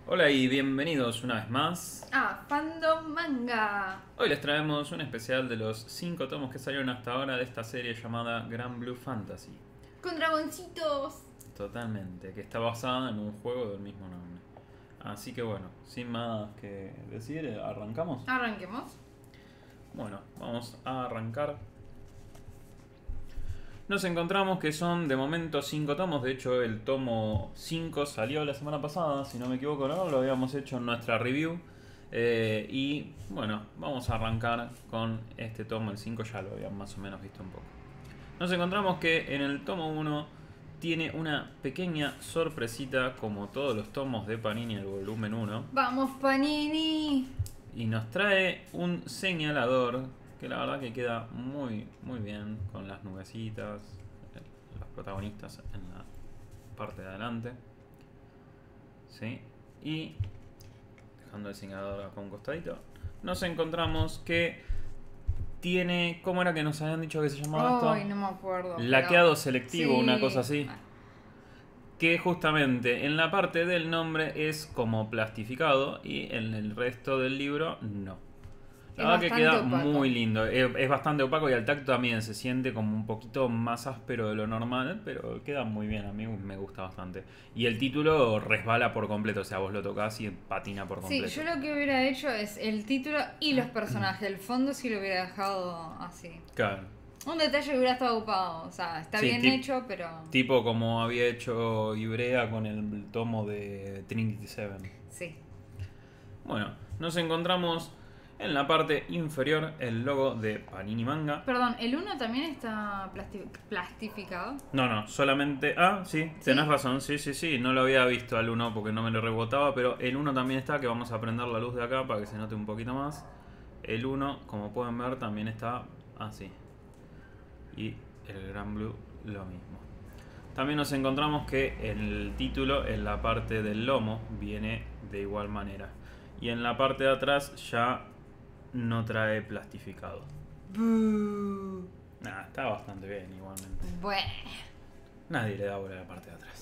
Hola y bienvenidos una vez más. Fandom Manga. Hoy les traemos un especial de los 5 tomos que salieron hasta ahora de esta serie llamada Gran Blue Fantasy. Con dragoncitos. Totalmente, que está basada en un juego del mismo nombre. Así que bueno, sin más que decir, ¿arrancamos? Arranquemos. Bueno, vamos a arrancar. Nos encontramos que son de momento 5 tomos. De hecho el tomo 5 salió la semana pasada, si no me equivoco, ¿no? Lo habíamos hecho en nuestra review. Y bueno, vamos a arrancar con este tomo. El 5 ya lo habían más o menos visto un poco. Nos encontramos que en el tomo 1 tiene una pequeña sorpresita, como todos los tomos de Panini del volumen 1. Vamos, Panini. Y nos trae un señalador que la verdad que queda muy bien con las nubecitas, los protagonistas en la parte de adelante. ¿Sí? Y dejando el señalador acá a un costadito, nos encontramos que tiene... ¿Cómo era que nos habían dicho que se llamaba esto? Ay, no me acuerdo. Laqueado selectivo, Sí. una cosa así. Que justamente en la parte del nombre es como plastificado y en el resto del libro no. La verdad que queda opaco. muy lindo. Es bastante opaco y al tacto también se siente como un poquito más áspero de lo normal, pero queda muy bien. A mí me gusta bastante. Y el título resbala por completo, o sea, vos lo tocás y patina por completo. Sí, yo lo que hubiera hecho es el título y los personajes. El fondo sí lo hubiera dejado así. Claro. Un detalle que hubiera estado ocupado. O sea, está Sí, bien hecho, pero... Tipo como había hecho Ibrea con el tomo de Trinity Seven. Sí. Bueno, nos encontramos en la parte inferior el logo de Panini Manga. Perdón, ¿el 1 también está plastificado? No, solamente... Ah, sí, tenés razón, sí, no lo había visto al 1 porque no me lo rebotaba, pero el 1 también está, que vamos a prender la luz de acá para que se note un poquito más. El 1, como pueden ver, también está así. Y el Gran Blue lo mismo. También nos encontramos que el título en la parte del lomo viene de igual manera. Y en la parte de atrás ya no trae plastificado. Nah, está bastante bien igualmente. Bueno. Nadie le da bola a la parte de atrás.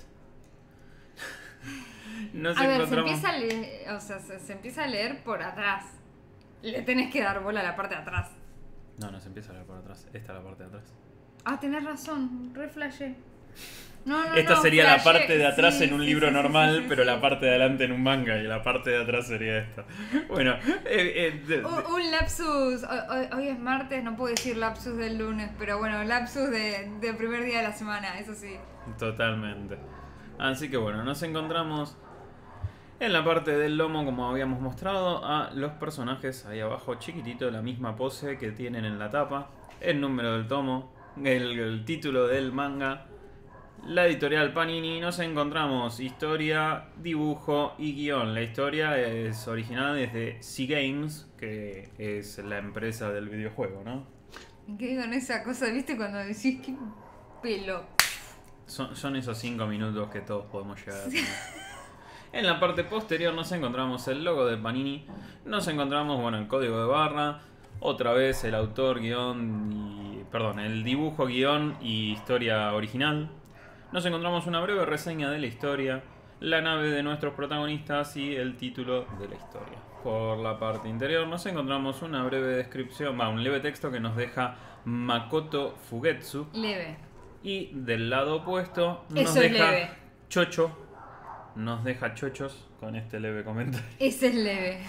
A ver, se empieza a leer, o sea, se empieza a leer por atrás. Le tenés que dar bola a la parte de atrás. No se empieza a leer por atrás. Esta es la parte de atrás. Tenés razón, re flashé. Esta sería la parte de atrás sí, en un libro normal, pero la parte de adelante en un manga, y la parte de atrás sería esta. Bueno, un lapsus. Hoy es martes, no puedo decir lapsus del lunes, pero bueno, lapsus de primer día de la semana, eso sí. Totalmente. Así que bueno, nos encontramos en la parte del lomo, como habíamos mostrado, a los personajes ahí abajo, chiquitito, la misma pose que tienen en la tapa, el número del tomo, el título del manga, la editorial Panini. Nos encontramos historia, dibujo y guión. La historia es original desde C-Games, que es la empresa del videojuego, ¿no? ¿Qué con esa cosa? ¿Viste cuando decís que pelo? Son esos 5 minutos que todos podemos llegar a tener. En la parte posterior nos encontramos el logo de Panini. Nos encontramos, bueno, el código de barra. Otra vez el autor, guión y... Perdón, el dibujo, guión y historia original. Nos encontramos una breve reseña de la historia, la nave de nuestros protagonistas y el título de la historia. Por la parte interior nos encontramos una breve descripción, un leve texto que nos deja Makoto Fugetsu. Leve. Y del lado opuesto nos Eso es deja leve. Chocho. Nos deja chochos con este leve comentario. Ese es leve.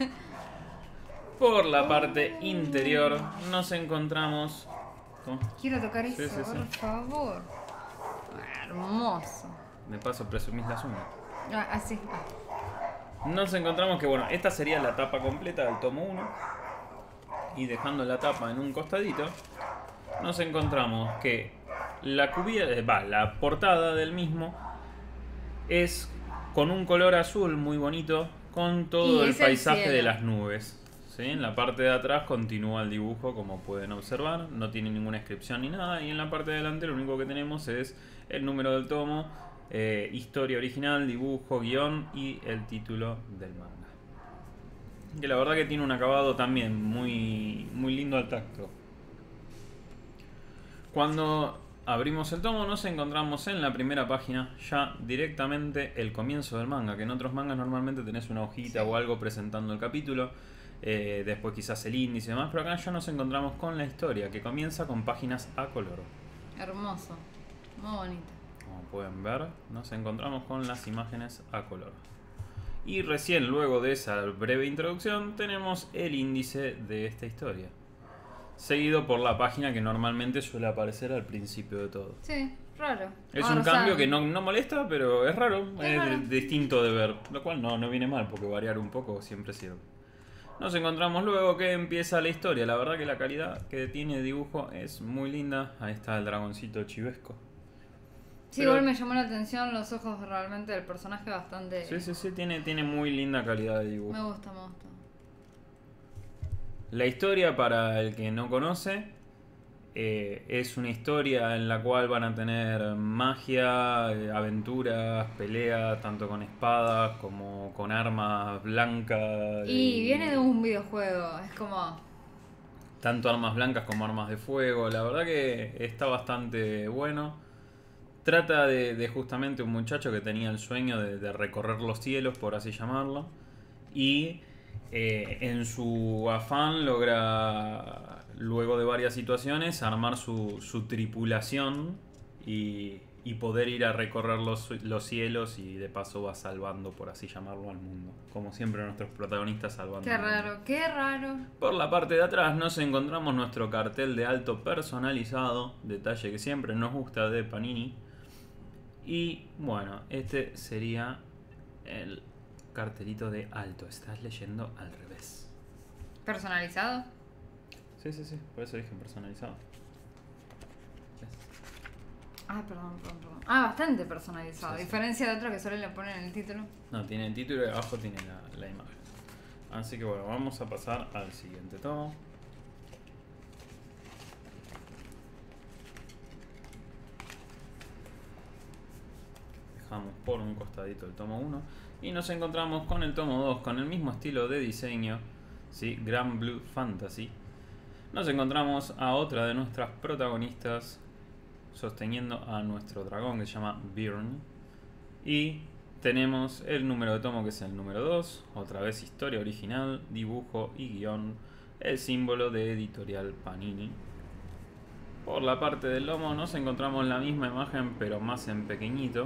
Por la parte interior nos encontramos... ¿Cómo? Quiero tocar Sí, eso, sí. por favor. Hermoso. De paso presumís las uñas. Así. Nos encontramos que, bueno, esta sería la tapa completa del tomo 1. Y dejando la tapa en un costadito, nos encontramos que la la portada del mismo es con un color azul muy bonito, con todo el paisaje de las nubes. ¿Sí? En la parte de atrás continúa el dibujo, como pueden observar, no tiene ninguna inscripción ni nada, y en la parte de delante lo único que tenemos es el número del tomo, historia original, dibujo, guión y el título del manga. Que la verdad que tiene un acabado también muy lindo al tacto. Cuando abrimos el tomo, nos encontramos en la primera página ya directamente el comienzo del manga, que en otros mangas normalmente tenés una hojita o algo presentando el capítulo, después quizás el índice y demás, pero acá ya nos encontramos con la historia, que comienza con páginas a color. Hermoso, muy bonito. Como pueden ver, nos encontramos con las imágenes a color. Y recién luego de esa breve introducción tenemos el índice de esta historia, seguido por la página que normalmente suele aparecer al principio de todo. Sí, raro. Es Ahora, un cambio que no molesta, pero es raro, es raro. distinto de ver, lo cual no viene mal, porque variar un poco siempre sirve. Nos encontramos luego que empieza la historia. La verdad que la calidad que tiene de dibujo es muy linda. Ahí está el dragoncito chivesco. Sí, Pero igual me llamó la atención los ojos realmente del personaje bastante... sí, tiene muy linda calidad de dibujo. Me gusta, me gusta. La historia, para el que no conoce, es una historia en la cual van a tener magia, aventuras, peleas, tanto con espadas como con armas blancas. Y viene de un videojuego, es como... Tanto armas blancas como armas de fuego. La verdad que está bastante bueno. Trata de justamente un muchacho que tenía el sueño de recorrer los cielos, por así llamarlo. Y en su afán logra, luego de varias situaciones, armar su tripulación y poder ir a recorrer los cielos, y de paso va salvando, por así llamarlo, al mundo. Como siempre nuestros protagonistas salvando Qué al mundo. raro, qué raro. Por la parte de atrás nos encontramos nuestro cartel de alto personalizado, detalle que siempre nos gusta de Panini. Y bueno, este sería el cartelito de alto. Estás leyendo al revés. ¿Personalizado? Sí, por eso dije personalizado. Ah, perdón. Ah, bastante personalizado. Sí. A diferencia de otro que solo le ponen en el título. No, tiene el título y abajo tiene la imagen. Así que bueno, vamos a pasar al siguiente tomo. Dejamos por un costadito el tomo 1 y nos encontramos con el tomo 2 con el mismo estilo de diseño, ¿sí? Grand Blue Fantasy. Nos encontramos a otra de nuestras protagonistas sosteniendo a nuestro dragón que se llama Byrne. Y tenemos el número de tomo, que es el número 2, otra vez historia original, dibujo y guión, el símbolo de Editorial Panini. Por la parte del lomo nos encontramos la misma imagen pero más en pequeñito.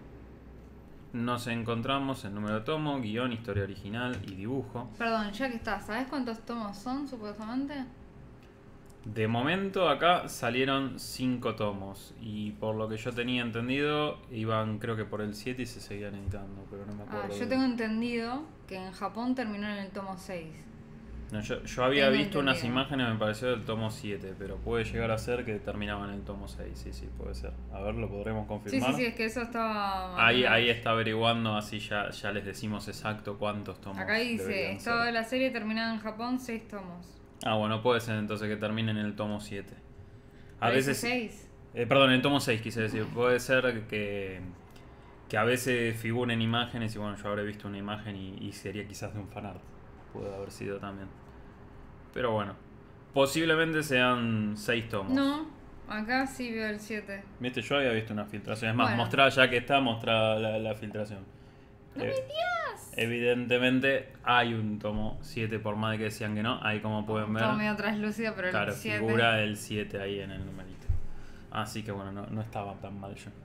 Nos encontramos el número de tomo, guión, historia original y dibujo. Perdón, ya que estás, ¿sabes cuántos tomos son supuestamente? De momento acá salieron 5 tomos y por lo que yo tenía entendido iban creo que por el 7 y se seguían editando, pero no me acuerdo. Yo tengo entendido que en Japón terminó en el tomo 6. No, yo había Tengo visto unas entendido. imágenes, me pareció del tomo 7, pero puede llegar a ser que terminaba en el tomo 6, sí, puede ser. A ver, lo podremos confirmar. Sí, es que eso estaba... Ahí está averiguando, así ya les decimos exacto cuántos tomos. Acá dice, deberían toda ser. la serie terminada en Japón, 6 tomos. Ah, bueno, puede ser entonces que termine en el tomo 7. A ¿Pero veces... dice 6? Perdón, en el tomo 6 quise decir. Puede ser que a veces figuren imágenes y bueno, yo habré visto una imagen y sería quizás de un fanart. Puede haber sido también. Pero bueno, posiblemente sean 6 tomos. No, acá sí veo el 7. Viste, yo había visto una filtración. Es más, Bueno. mostrá ya que está, mostrá la filtración. ¡No me digas! Evidentemente hay un tomo 7, por más de que decían que no. Ahí como pueden ver, Todo medio translúcido, pero claro, el 7... figura el 7 ahí en el numerito. Así que bueno, no estaba tan mal yo.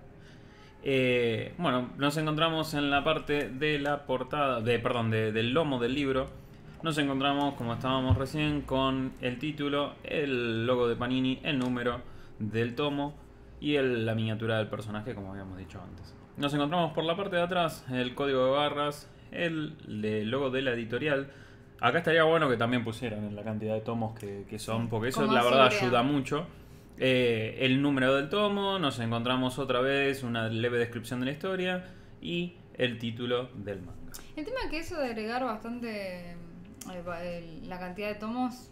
Bueno, nos encontramos en la parte de la portada, del lomo del libro. Nos encontramos, como estábamos recién, con el título, el logo de Panini, el número del tomo y la miniatura del personaje, como habíamos dicho antes. Nos encontramos por la parte de atrás el código de barras, el logo de la editorial. Acá estaría bueno que también pusieran en la cantidad de tomos que son, porque eso Como la verdad figurea. ayuda mucho. El número del tomo, nos encontramos otra vez una leve descripción de la historia y el título del manga. El tema es que eso de agregar bastante la cantidad de tomos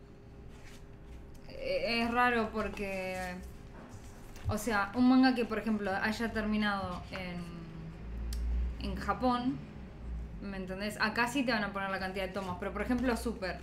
es raro porque, o sea, un manga que por ejemplo haya terminado en Japón, ¿me entendés? Acá sí te van a poner la cantidad de tomos, pero por ejemplo Super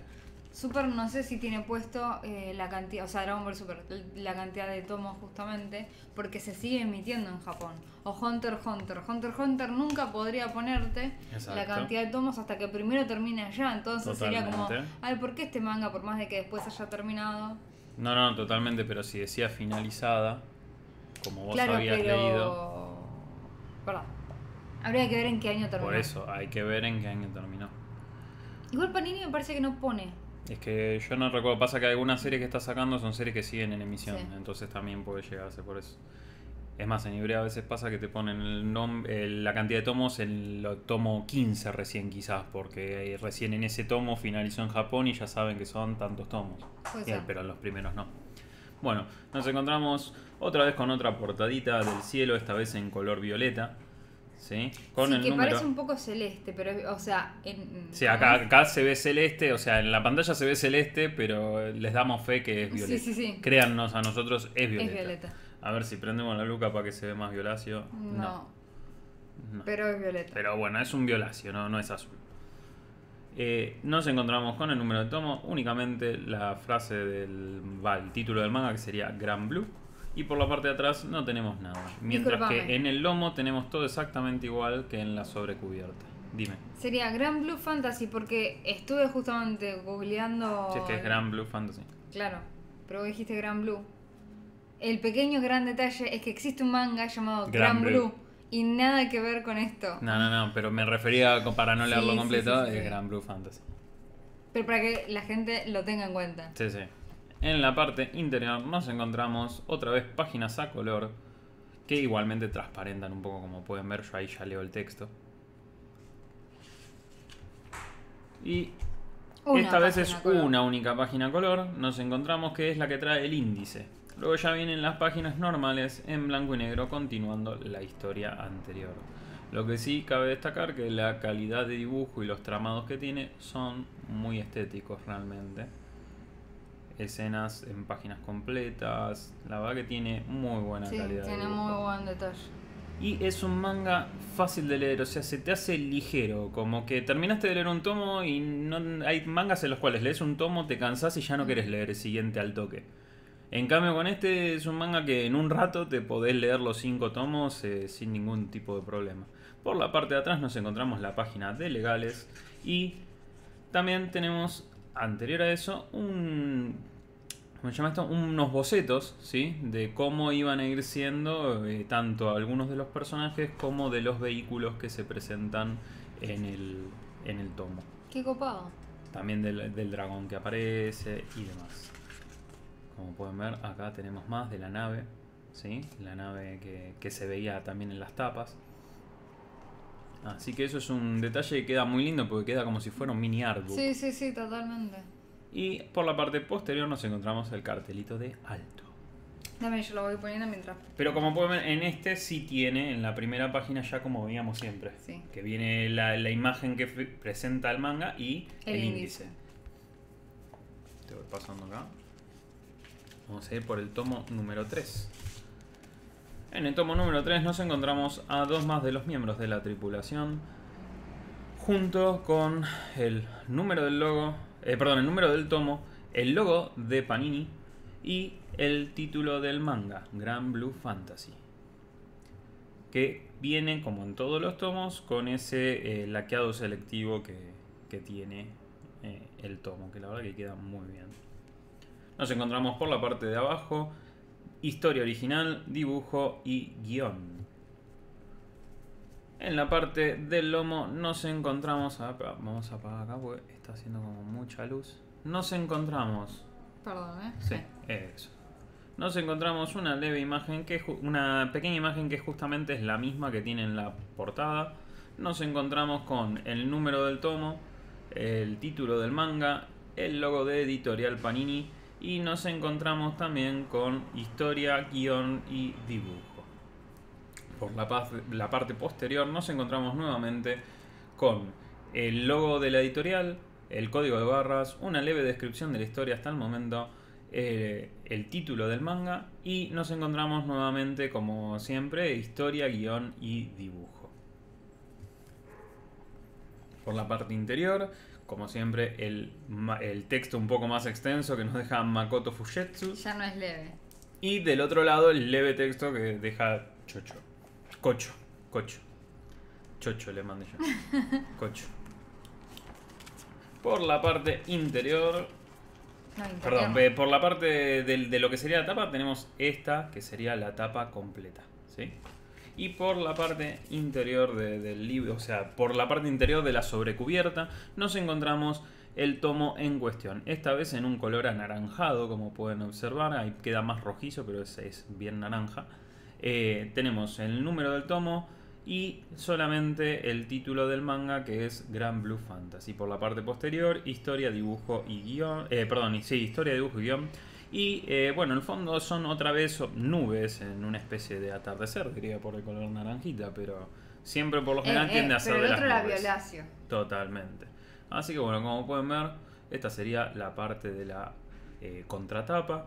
Super no sé si tiene puesto la cantidad, o sea, Dragon Ball Super, la cantidad de tomos justamente, porque se sigue emitiendo en Japón. O Hunter x Hunter. Hunter x Hunter nunca podría ponerte la cantidad de tomos hasta que primero termine allá. Entonces sería como, ay, ¿por qué este manga, por más de que después haya terminado? No, totalmente, pero si decía finalizada, como vos habías leído... Perdón. Habría que ver en qué año terminó. Por eso, hay que ver en qué año terminó. Igual Panini me parece que no pone. Es que yo no recuerdo, pasa que algunas series que está sacando son series que siguen en emisión, sí. Entonces también puede llegarse por eso. Es más, en Ibrea a veces pasa que te ponen la cantidad de tomos en el tomo 15 recién quizás, porque recién en ese tomo finalizó en Japón y ya saben que son tantos tomos. Pero en los primeros no. Bueno, nos encontramos otra vez con otra portadita del cielo, esta vez en color violeta. Sí, con el que número... parece un poco celeste, pero, o sea... Sí, acá se ve celeste, o sea, en la pantalla se ve celeste, pero les damos fe que es violeta. Sí. Créannos a nosotros, es violeta. Es violeta. A ver si prendemos la lupa para que se ve más violáceo. No. Pero es violeta. Pero bueno, es un violáceo, no es azul. Nos encontramos con el número de tomo, únicamente la frase el título del manga, que sería Grand Blue. Y por la parte de atrás no tenemos nada. Mientras que en el lomo tenemos todo exactamente igual que en la sobrecubierta. Dime. Sería Grand Blue Fantasy, porque estuve justamente googleando... Sí, es que es Grand Blue Fantasy. Claro, pero vos dijiste Grand Blue. El pequeño gran detalle es que existe un manga llamado Grand Blue. Y nada que ver con esto. No, pero me refería, para no leerlo completo, es Grand Blue Fantasy. Pero para que la gente lo tenga en cuenta. Sí. En la parte interior nos encontramos otra vez páginas a color que igualmente transparentan un poco, como pueden ver. Yo ahí ya leo el texto. Y esta vez es una única página a color. Nos encontramos que es la que trae el índice. Luego ya vienen las páginas normales en blanco y negro continuando la historia anterior. Lo que sí cabe destacar que la calidad de dibujo y los tramados que tiene son muy estéticos realmente. Escenas en páginas completas, la verdad que tiene muy buena calidad. Sí, tiene muy buen detalle. Y es un manga fácil de leer, o sea, se te hace ligero, como que terminaste de leer un tomo y no hay mangas en los cuales lees un tomo, te cansás y ya no querés leer el siguiente al toque. En cambio con este es un manga que en un rato te podés leer los 5 tomos sin ningún tipo de problema. Por la parte de atrás nos encontramos la página de legales y también tenemos, anterior a eso, unos bocetos, ¿sí? De cómo iban a ir siendo tanto algunos de los personajes como de los vehículos que se presentan en el tomo. Qué copado. También del dragón que aparece y demás. Como pueden ver, acá tenemos más de la nave, ¿sí? La nave que se veía también en las tapas. Así que eso es un detalle que queda muy lindo porque queda como si fuera un mini artbook. Sí, totalmente. Y por la parte posterior nos encontramos el cartelito de alto. Dame, yo lo voy poniendo mientras... Pero como pueden ver, en este sí tiene en la primera página ya como veíamos siempre. Sí. Que viene la imagen que presenta el manga y el índice. Te voy pasando acá. Vamos a ir por el tomo número 3. En el tomo número 3 nos encontramos a 2 más de los miembros de la tripulación, junto con el número del logo, el número del tomo, el logo de Panini y el título del manga, Grand Blue Fantasy, que viene, como en todos los tomos, con ese laqueado selectivo que tiene el tomo, que la verdad que queda muy bien. Nos encontramos por la parte de abajo, historia original, dibujo y guión. En la parte del lomo nos encontramos... vamos a apagar acá porque está haciendo como mucha luz. Nos encontramos... Perdón, Sí, eso. Nos encontramos una leve imagen, una pequeña imagen que justamente es la misma que tiene en la portada. Nos encontramos con el número del tomo, el título del manga, el logo de Editorial Panini y nos encontramos también con historia, guión y dibujo. Por la parte posterior nos encontramos nuevamente con el logo de la editorial, el código de barras, una leve descripción de la historia hasta el momento, el título del manga y nos encontramos nuevamente, como siempre, historia, guión y dibujo. Por la parte interior, como siempre, el texto un poco más extenso que nos deja Makoto Fuyetsu. Ya no es leve. Y del otro lado el leve texto que deja Kocho. Chocho le mandé yo. Kocho. Por la parte interior... No, interior. Perdón, por la parte de lo que sería la tapa tenemos esta, que sería la tapa completa, ¿sí? Y por la parte interior del libro, o sea, por la parte interior de la sobrecubierta, nos encontramos el tomo en cuestión. Esta vez en un color anaranjado, como pueden observar, ahí queda más rojizo, pero es bien naranja. Tenemos el número del tomo y solamente el título del manga, que es Grand Blue Fantasy. Por la parte posterior, historia, dibujo y guión. Historia, dibujo y guión. Y bueno, en el fondo son otra vez nubes en una especie de atardecer, diría, por el color naranjita, pero siempre por lo general tiende a ser pero de el las otro era nubes. violáceo. Totalmente. Así que bueno, como pueden ver, esta sería la parte de la contratapa.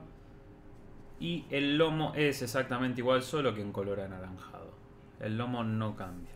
Y el lomo es exactamente igual, solo que en color anaranjado. El lomo no cambia.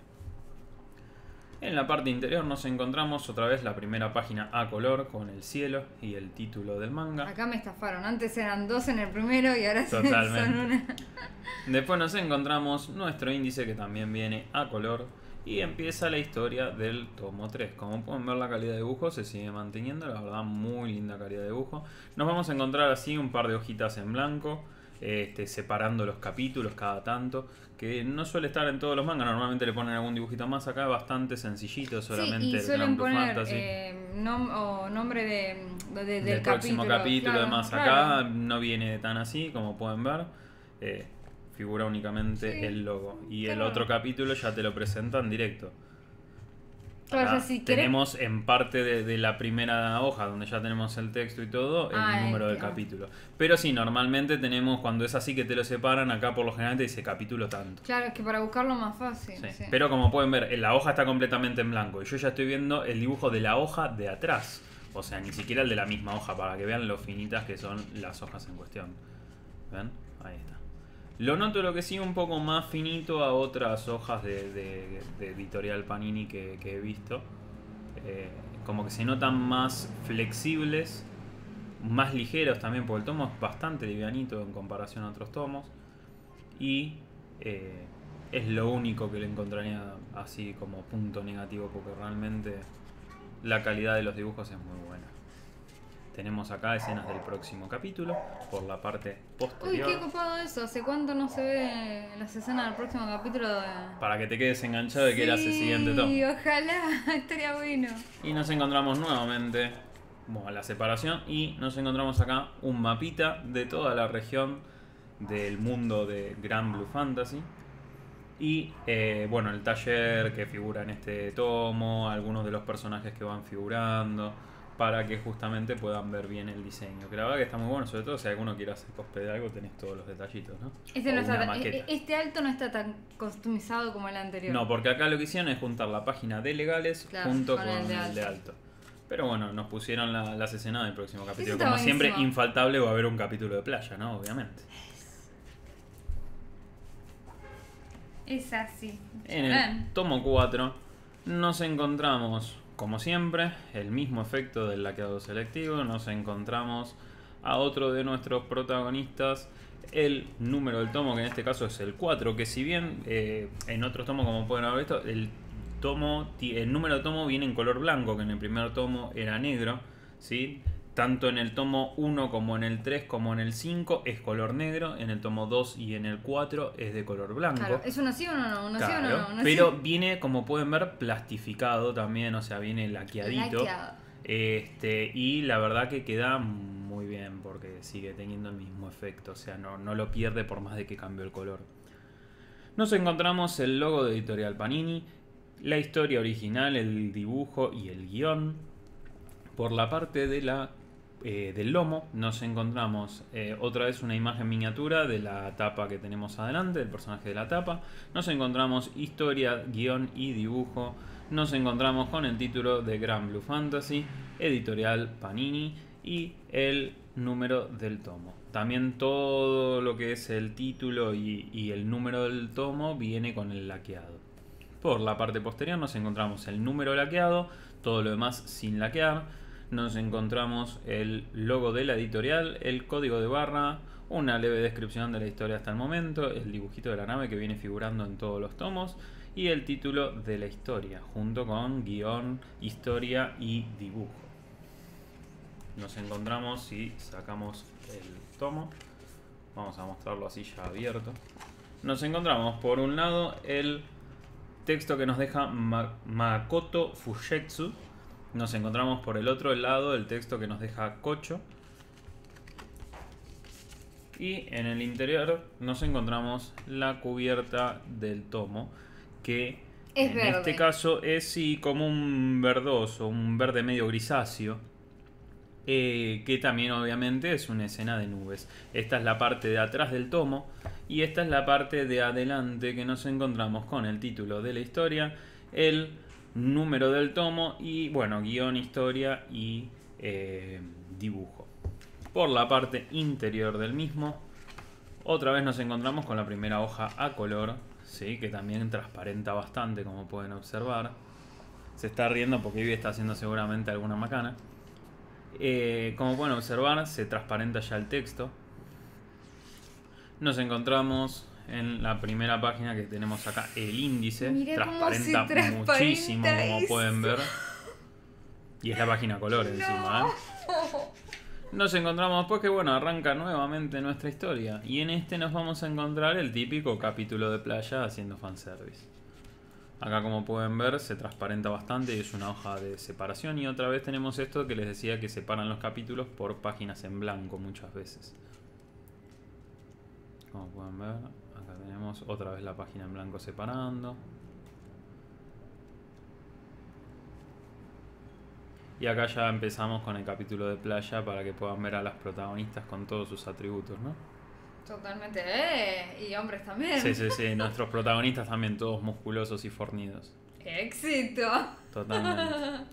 En la parte interior nos encontramos otra vez la primera página a color con el cielo y el título del manga. Acá me estafaron. Antes eran 2 en el primero y ahora Totalmente. son una. Después nos encontramos nuestro índice, que también viene a color. Y empieza la historia del tomo 3. Como pueden ver, la calidad de dibujo se sigue manteniendo. La verdad, muy linda calidad de dibujo. Nos vamos a encontrar así un par de hojitas en blanco, separando los capítulos cada tanto, que no suele estar en todos los mangas. Normalmente le ponen algún dibujito más. Acá bastante sencillito, solamente Sí, y el suelen Grand Blue poner Fantasy. nombre del Próximo capítulo, claro, además claro. acá no viene tan así, como pueden ver. Figura únicamente Sí, el logo. Y el claro. otro capítulo ya te lo presentan directo. Claro, Acá o sea, si querés- tenemos en parte de la primera hoja, donde ya tenemos el texto y todo, el número del entiendo. capítulo. Pero sí, normalmente tenemos, cuando es así que te lo separan, acá por lo general te dice capítulo tanto. Claro, es que para buscarlo más fácil. Sí. Sí. Pero como pueden ver, la hoja está completamente en blanco. Y yo ya estoy viendo el dibujo de la hoja de atrás. O sea, ni siquiera el de la misma hoja, para que vean lo finitas que son las hojas en cuestión. ¿Ven? Ahí está. Lo noto lo que sí un poco más finito a otras hojas de editorial Panini que he visto. Como que se notan más flexibles, más ligeros también, porque el tomo es bastante livianito en comparación a otros tomos. Y es lo único que le encontraría así como punto negativo, porque realmente la calidad de los dibujos es muy buena. Tenemos acá escenas del próximo capítulo por la parte Uy, posterior. qué copado eso. ¿Hace cuánto no se ve las escenas del próximo capítulo? Para que te quedes enganchado de que era el siguiente tomo. Sí, ojalá. Estaría bueno. Y nos encontramos nuevamente, bueno, la separación, y nos encontramos acá un mapita de toda la región del mundo de Grand Blue Fantasy. Y bueno, el taller que figura en este tomo, algunos de los personajes que van figurando, para que justamente puedan ver bien el diseño. Que la verdad que está muy bueno, sobre todo si alguno quiere hacer cosplay de algo, tenés todos los detallitos, ¿no? Este, O no una está, maqueta. este alto no está tan customizado como el anterior. No, porque acá lo que hicieron es juntar la página de legales, Claro, junto con con el de el de alto. alto. Pero bueno, nos pusieron las escenas del próximo capítulo. está Como siempre, buenísimo. infaltable va a haber un capítulo de playa, ¿no? Obviamente. Es así. En el Ven. tomo 4 nos encontramos, como siempre, el mismo efecto del laqueado selectivo. Nos encontramos a otro de nuestros protagonistas, el número del tomo, que en este caso es el 4, que si bien en otros tomos, como pueden haber visto, el número de tomo viene en color blanco, que en el primer tomo era negro, ¿sí? Tanto en el tomo 1 como en el 3 como en el 5 es color negro, en el tomo 2 y en el 4 es de color blanco. Claro, ¿es uno sí o no? ¿Uno sí o Claro, no? ¿Uno pero sí? viene, como pueden ver, plastificado también, o sea, viene laqueadito. Laqueado. Y la verdad que queda muy bien porque sigue teniendo el mismo efecto, o sea, no lo pierde por más de que cambió el color. Nos encontramos el logo de Editorial Panini, la historia original, el dibujo y el guión. Por la parte de del lomo nos encontramos otra vez una imagen miniatura de la tapa que tenemos adelante, del personaje de la tapa. Nos encontramos historia, guión y dibujo. Nos encontramos con el título de Grand Blue Fantasy, editorial Panini, y el número del tomo. También todo lo que es el título y el número del tomo viene con el laqueado. Por la parte posterior nos encontramos el número laqueado, todo lo demás sin laquear. Nos encontramos el logo de la editorial, el código de barra, una leve descripción de la historia hasta el momento, el dibujito de la nave que viene figurando en todos los tomos y el título de la historia, junto con guión, historia y dibujo. Nos encontramos, si sacamos el tomo, vamos a mostrarlo así ya abierto. Nos encontramos por un lado el texto que nos deja Makoto Fujitsu. Nos encontramos por el otro lado el texto que nos deja Kocho. Y en el interior nos encontramos la cubierta del tomo, que es en verde. este caso es sí, como un verdoso, un verde medio grisáceo. Que también obviamente es una escena de nubes. Esta es la parte de atrás del tomo y esta es la parte de adelante que nos encontramos con el título de la historia, el número del tomo y bueno, guión, historia y dibujo. Por la parte interior del mismo, otra vez nos encontramos con la primera hoja a color, ¿sí? Que también transparenta bastante, como pueden observar. Se está riendo porque Ivy está haciendo seguramente alguna macana. Como pueden observar, se transparenta ya el texto. Nos encontramos en la primera página que tenemos acá, el índice. Mirá cómo se transparenta muchísimo, como eso. pueden ver. Y es la página color encima, Nos encontramos después que bueno, arranca nuevamente nuestra historia. Y en este nos vamos a encontrar el típico capítulo de playa haciendo fanservice. Acá como pueden ver se transparenta bastante y es una hoja de separación. Y otra vez tenemos esto que les decía que separan los capítulos por páginas en blanco muchas veces. Como pueden ver, acá tenemos otra vez la página en blanco separando. Y acá ya empezamos con el capítulo de playa para que puedan ver a las protagonistas con todos sus atributos, ¿no? Totalmente, y hombres también. Sí, nuestros protagonistas también todos musculosos y fornidos. ¡Éxito! Totalmente.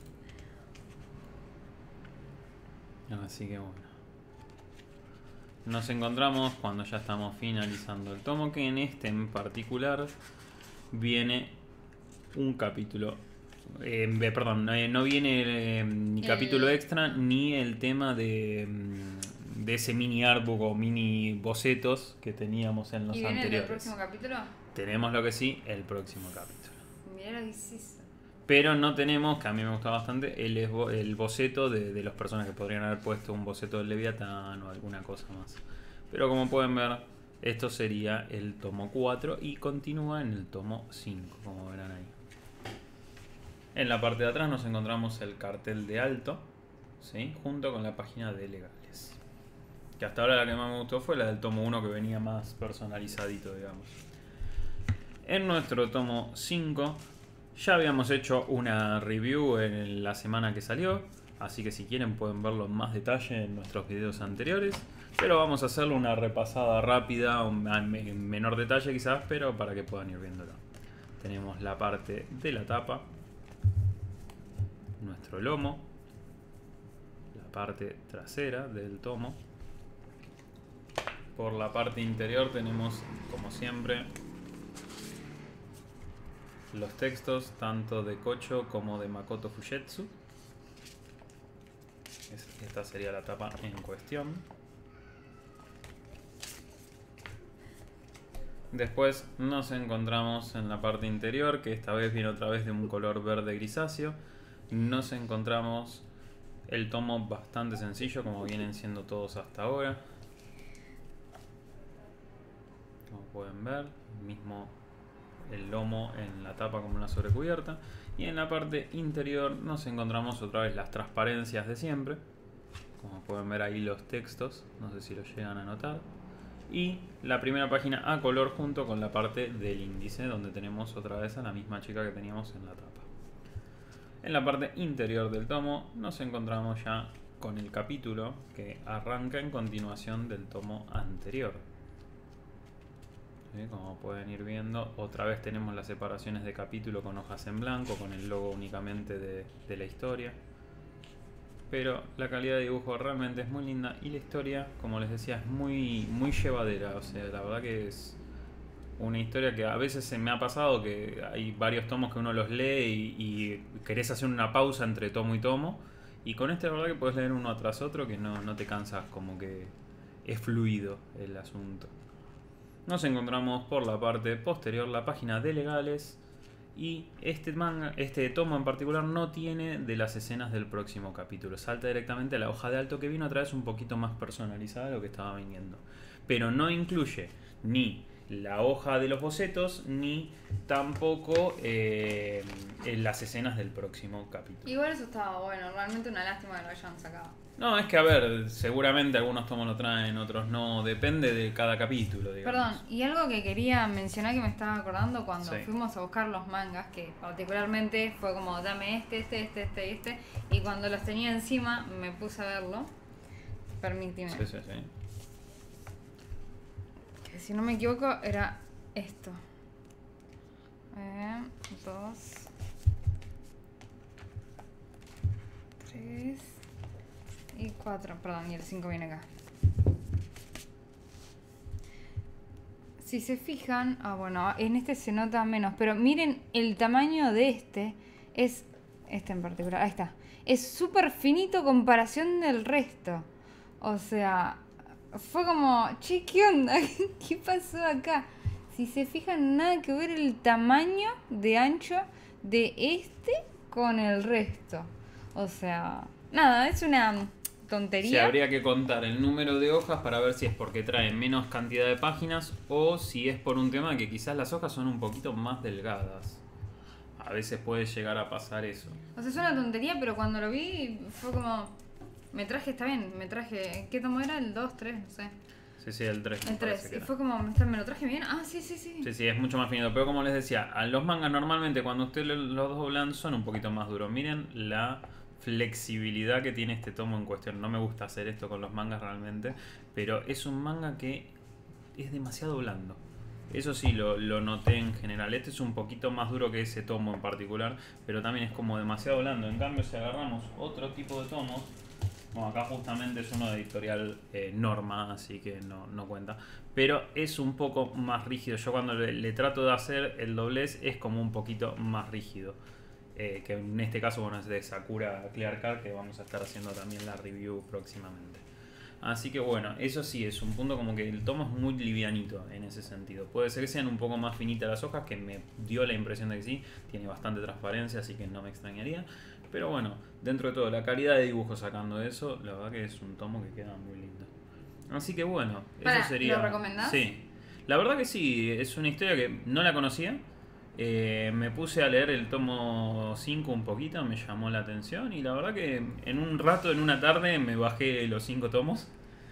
Así que bueno. Nos encontramos cuando ya estamos finalizando el tomo, que en este en particular viene un capítulo. Perdón, no viene ni capítulo extra ni el tema de ese mini artbook o mini bocetos que teníamos en los ¿Y viene anteriores. el próximo capítulo? Tenemos lo que sí, el próximo capítulo. Mira lo que hiciste. Pero no tenemos, que a mí me gusta bastante, el boceto de los personajes que podrían haber puesto un boceto del Leviatán o alguna cosa más. Pero como pueden ver, esto sería el tomo 4 y continúa en el tomo 5, como verán ahí. En la parte de atrás nos encontramos el cartel de alto, ¿sí? Junto con la página de legales. Que hasta ahora la que más me gustó fue la del tomo 1, que venía más personalizadito, digamos. En nuestro tomo 5 ya habíamos hecho una review en la semana que salió, así que si quieren pueden verlo en más detalle en nuestros videos anteriores. Pero vamos a hacerle una repasada rápida, en menor detalle quizás, pero para que puedan ir viéndolo. Tenemos la parte de la tapa, nuestro lomo, la parte trasera del tomo. Por la parte interior tenemos, como siempre, los textos tanto de Kocho como de Makoto Fujitsu. Esta sería la tapa en cuestión. Después nos encontramos en la parte interior, que esta vez viene otra vez de un color verde grisáceo. Nos encontramos el tomo bastante sencillo, como vienen siendo todos hasta ahora. Como pueden ver, mismo el lomo en la tapa como una sobrecubierta. Y en la parte interior nos encontramos otra vez las transparencias de siempre. Como pueden ver ahí los textos, no sé si lo llegan a notar. Y la primera página a color junto con la parte del índice, donde tenemos otra vez a la misma chica que teníamos en la tapa. En la parte interior del tomo nos encontramos ya con el capítulo que arranca en continuación del tomo anterior. ¿Sí? Como pueden ir viendo, otra vez tenemos las separaciones de capítulo con hojas en blanco, con el logo únicamente de la historia. Pero la calidad de dibujo realmente es muy linda y la historia, como les decía, es muy llevadera. O sea, la verdad que es una historia que a veces se me ha pasado que hay varios tomos que uno los lee y querés hacer una pausa entre tomo y tomo. Y con este la verdad que puedes leer uno tras otro que no te cansas, como que es fluido el asunto. Nos encontramos por la parte posterior, la página de legales. Y este tomo en particular no tiene de las escenas del próximo capítulo. Salta directamente a la hoja de alto que vino a través un poquito más personalizada de lo que estaba viniendo. Pero no incluye ni la hoja de los bocetos ni tampoco las escenas del próximo capítulo. Igual eso estaba bueno, realmente una lástima que lo hayan sacado. No, es que a ver, seguramente algunos tomos lo traen, otros no, depende de cada capítulo, digamos. Perdón, y algo que quería mencionar que me estaba acordando cuando Sí. fuimos a buscar los mangas, que particularmente fue como dame este, y cuando los tenía encima me puse a verlo. Permíteme. Sí. Que si no me equivoco era esto. 2, 3 y 4. Perdón, y el 5 viene acá. Si se fijan, bueno, en este se nota menos, pero miren el tamaño de este en particular, ahí está. Es súper finito comparación del resto. O sea, fue como, che, ¿qué onda? ¿Qué pasó acá? Si se fijan, nada que ver el tamaño de ancho de este con el resto. O sea, nada, es una tontería. Sí, habría que contar el número de hojas para ver si es porque trae menos cantidad de páginas o si es por un tema que quizás las hojas son un poquito más delgadas. A veces puede llegar a pasar eso. O sea, es una tontería, pero cuando lo vi fue como... está bien, ¿qué tomo era? El 2, 3, no sé. Sí, el 3. El 3, y fue como, ¿me lo traje bien? Ah, sí. Sí, es mucho más finito. Pero como les decía, a los mangas normalmente cuando ustedes los doblan son un poquito más duros. Miren la flexibilidad que tiene este tomo en cuestión. No me gusta hacer esto con los mangas realmente, pero es un manga que es demasiado blando. Eso sí, lo noté en general. Este es un poquito más duro que ese tomo en particular, pero también es como demasiado blando. En cambio, si agarramos otro tipo de tomos, bueno, acá justamente es uno de editorial Norma, así que no cuenta, pero es un poco más rígido. Yo cuando le trato de hacer el doblez es como un poquito más rígido, que en este caso bueno, es de Sakura Clear Card, que vamos a estar haciendo también la review próximamente. Así que bueno, eso sí, es un punto como que el tomo es muy livianito en ese sentido. Puede ser que sean un poco más finitas las hojas, que me dio la impresión de que sí, tiene bastante transparencia, así que no me extrañaría. Pero bueno, dentro de todo, la calidad de dibujo sacando eso, la verdad que es un tomo que queda muy lindo. Así que bueno, eso sería... ¿Lo recomendás? Sí, la verdad que sí, es una historia que no la conocía. Me puse a leer el tomo 5 un poquito, me llamó la atención y la verdad que en un rato, en una tarde, me bajé los 5 tomos.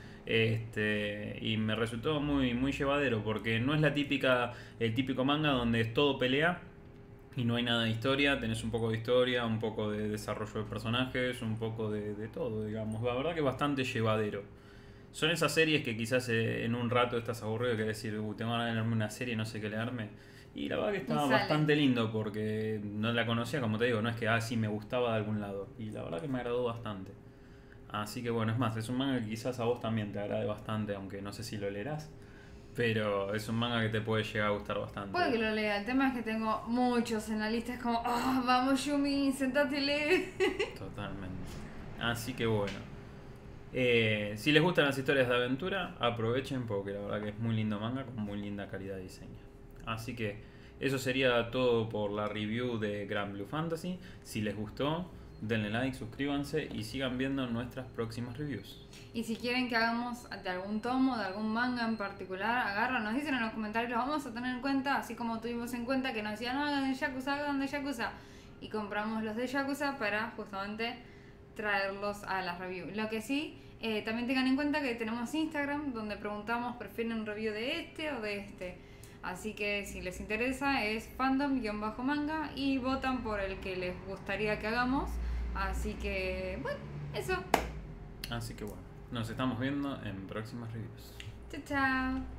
Y me resultó muy llevadero porque no es el típico manga donde es todo pelea y no hay nada de historia. Tenés un poco de historia, un poco de desarrollo de personajes, un poco de todo, digamos. La verdad que es bastante llevadero. Son esas series que quizás en un rato estás aburrido y querés decir, tengo ganas de leerme una serie, no sé qué leerme. Y la verdad que estaba bastante lindo porque no la conocía, como te digo, no es que sí me gustaba de algún lado. Y la verdad que me agradó bastante. Así que bueno, es más, es un manga que quizás a vos también te agrade bastante, aunque no sé si lo leerás. Pero es un manga que te puede llegar a gustar bastante. Puede que lo lea, el tema es que tengo muchos en la lista, es como, vamos Yumi, sentate y lee. Totalmente. Así que bueno. Si les gustan las historias de aventura, aprovechen porque la verdad que es muy lindo manga con muy linda calidad de diseño. Así que eso sería todo por la review de Grand Blue Fantasy. Si les gustó, denle like, suscríbanse y sigan viendo nuestras próximas reviews. Y si quieren que hagamos de algún tomo, de algún manga en particular, agarran, nos dicen en los comentarios, los vamos a tener en cuenta, así como tuvimos en cuenta que nos decían, no, hagan de Yakuza, y compramos los de Yakuza para justamente traerlos a las reviews. Lo que sí, también tengan en cuenta que tenemos Instagram, donde preguntamos, ¿prefieren un review de este o de este? Así que si les interesa es fandom-manga y votan por el que les gustaría que hagamos. Así que, bueno, eso. Así que bueno, nos estamos viendo en próximas reviews. Chao, chao.